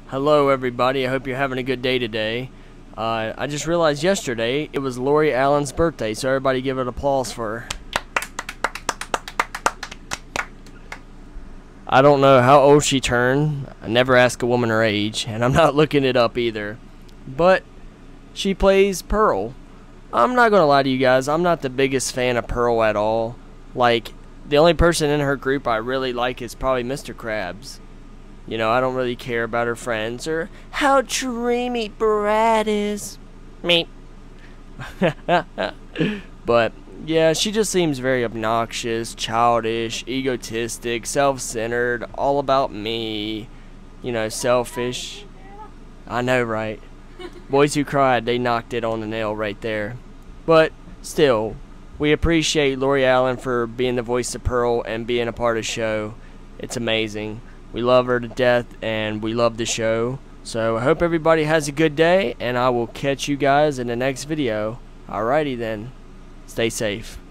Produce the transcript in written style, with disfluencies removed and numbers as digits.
Hello everybody, I hope you're having a good day today. I just realized yesterday it was Lori Allen's birthday, so everybody give it applause for her. I don't know how old she turned. I never ask a woman her age, and I'm not looking it up either. But she plays Pearl. I'm not gonna lie to you guys, I'm not the biggest fan of Pearl at all. Like, the only person in her group I really like is probably Mr. Krabs. You know, I don't really care about her friends or how dreamy Brad is. Me. But, yeah, she just seems very obnoxious, childish, egotistic, self-centered, all about me. You know, selfish. I know, right? Boys Who Cried, they knocked it on the nail right there. But, still, we appreciate Lori Allen for being the voice of Pearl and being a part of the show. It's amazing. We love her to death, and we love the show. So I hope everybody has a good day, and I will catch you guys in the next video. Alrighty then. Stay safe.